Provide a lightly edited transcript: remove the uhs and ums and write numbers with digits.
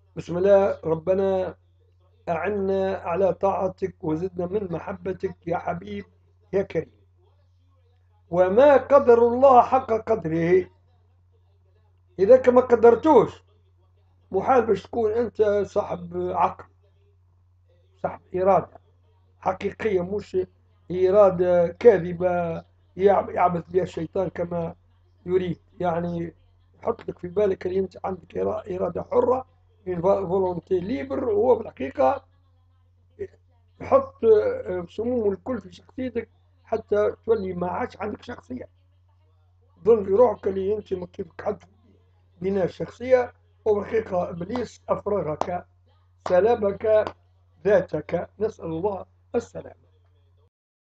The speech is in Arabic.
بسم الله. ربنا أعنا على طاعتك وزدنا من محبتك يا حبيب يا كريم. وما قدر الله حق قدره. إذا كما قدرتوش محال باش تكون أنت صاحب عقل، صاحب إرادة حقيقية، مش إرادة كاذبة يعبث بها الشيطان كما يريد. يعني يحط لك في بالك اللي أنت عندك إرادة حرة، فولونتي ليبر، وهو في الحقيقة يحط سموم الكل في شخصيتك حتى تولي ما عادش عندك شخصية. ظن في روحك اللي أنت ما كيفك حد بناء الشخصية، وبالحقيقة إبليس أفرغك، سلبك ذاتك. نسأل الله السلامة.